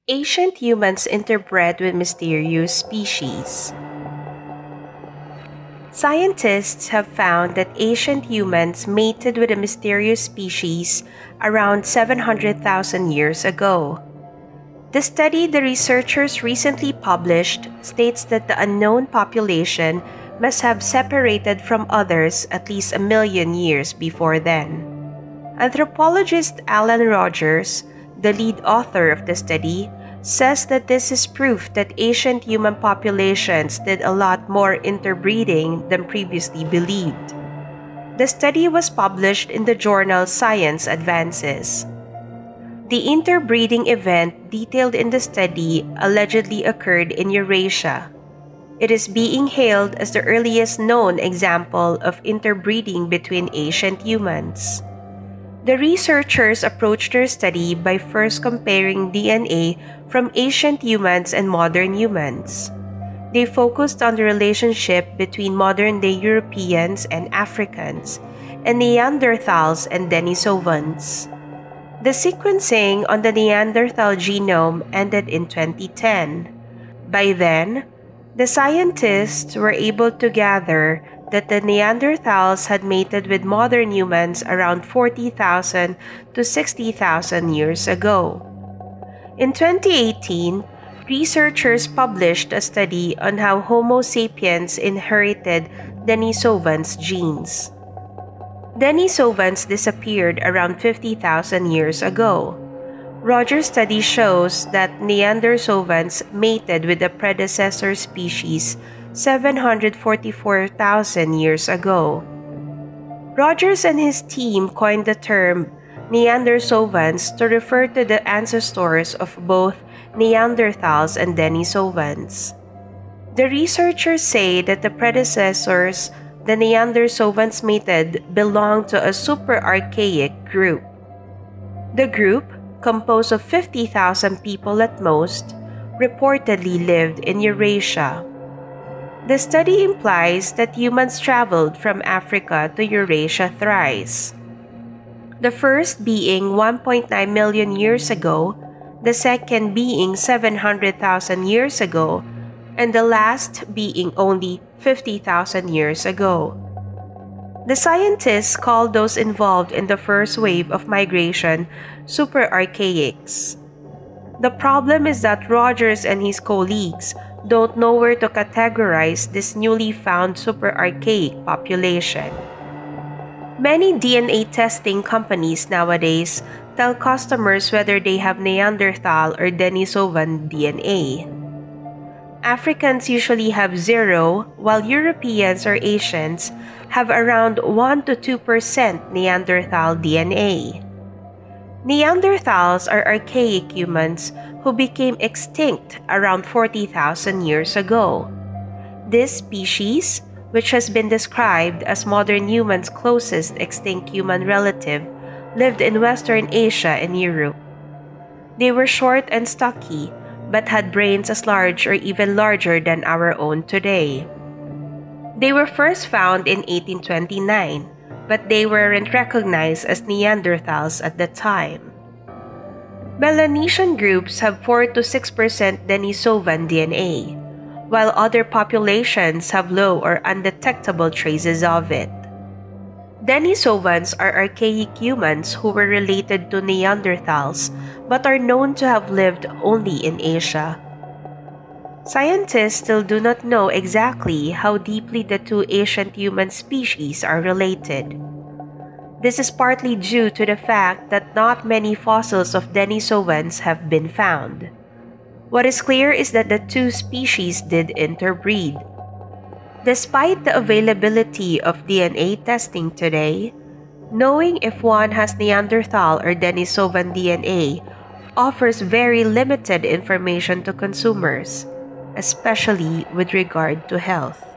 Ancient humans interbred with mysterious species. Scientists have found that ancient humans mated with a mysterious species around 700,000 years ago. The study the researchers recently published states that the unknown population must have separated from others at least 1 million years before then. Anthropologist Alan Rogers, the lead author of the study, says that this is proof that ancient human populations did a lot more interbreeding than previously believed. The study was published in the journal Science Advances. The interbreeding event detailed in the study allegedly occurred in Eurasia. It is being hailed as the earliest known example of interbreeding between ancient humans. The researchers approached their study by first comparing DNA from ancient humans and modern humans. They focused on the relationship between modern-day Europeans and Africans, and Neanderthals and Denisovans. The sequencing on the Neanderthal genome ended in 2010. By then, the scientists were able to gather that the Neanderthals had mated with modern humans around 40,000 to 60,000 years ago. In 2018, researchers published a study on how Homo sapiens inherited Denisovans genes. Denisovans disappeared around 50,000 years ago. Rogers' study shows that Neandersovans mated with the predecessor species 744,000 years ago. Rogers and his team coined the term Neandersovans to refer to the ancestors of both Neanderthals and Denisovans. The researchers say that the predecessors the Neandersovans mated belonged to a super-archaic group. The group, composed of 50,000 people at most, reportedly lived in Eurasia. The study implies that humans traveled from Africa to Eurasia thrice. The first being 1.9 million years ago, the second being 700,000 years ago, and the last being only 50,000 years ago. The scientists called those involved in the first wave of migration super-archaics. The problem is that Rogers and his colleagues don't know where to categorize this newly found super-archaic population. Many DNA testing companies nowadays tell customers whether they have Neanderthal or Denisovan DNA. Africans usually have 0, while Europeans or Asians have around 1 to 2% Neanderthal DNA. Neanderthals are archaic humans who became extinct around 40,000 years ago. This species, which has been described as modern humans' closest extinct human relative, lived in Western Asia and Europe. They were short and stocky, but had brains as large or even larger than our own today. They were first found in 1829, but they weren't recognized as Neanderthals at the time. Melanesian groups have 4 to 6% Denisovan DNA, while other populations have low or undetectable traces of it. Denisovans are archaic humans who were related to Neanderthals but are known to have lived only in Asia. Scientists still do not know exactly how deeply the two ancient human species are related. This is partly due to the fact that not many fossils of Denisovans have been found. What is clear is that the two species did interbreed. Despite the availability of DNA testing today, knowing if one has Neanderthal or Denisovan DNA offers very limited information to consumers, especially with regard to health.